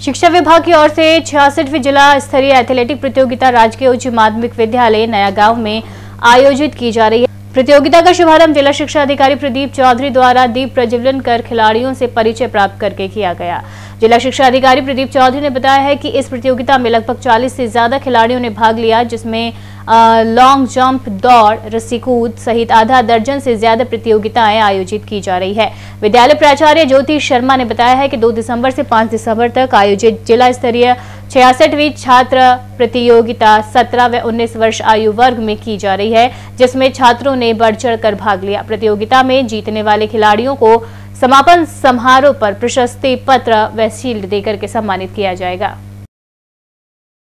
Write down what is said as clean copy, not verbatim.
शिक्षा विभाग की ओर से 66वीं जिला स्तरीय एथलेटिक प्रतियोगिता राजकीय उच्च माध्यमिक विद्यालय नया गांव में आयोजित की जा रही है। प्रतियोगिता का शुभारंभ जिला शिक्षा अधिकारी प्रदीप चौधरी द्वारा दीप प्रज्वलन कर खिलाड़ियों से परिचय प्राप्त करके किया गया। जिला शिक्षा अधिकारी प्रदीप चौधरी ने बताया है कि इस प्रतियोगिता में लगभग 40 से ज्यादा खिलाड़ियों ने भाग लिया, जिसमें लॉन्ग जंप, दौड़, रस्सी कूद सहित आधा दर्जन से ज्यादा प्रतियोगिताएं आयोजित की जा रही है। विद्यालय प्राचार्य ज्योति शर्मा ने बताया है कि 2 दिसंबर से 5 दिसंबर तक आयोजित जिला स्तरीय 66वीं छात्र प्रतियोगिता 17 व 19 वर्ष आयु वर्ग में की जा रही है, जिसमें छात्रों ने बढ़ चढ़कर भाग लिया। प्रतियोगिता में जीतने वाले खिलाड़ियों को समापन समारोह पर प्रशस्ति पत्र व शील्ड देकर के सम्मानित किया जाएगा।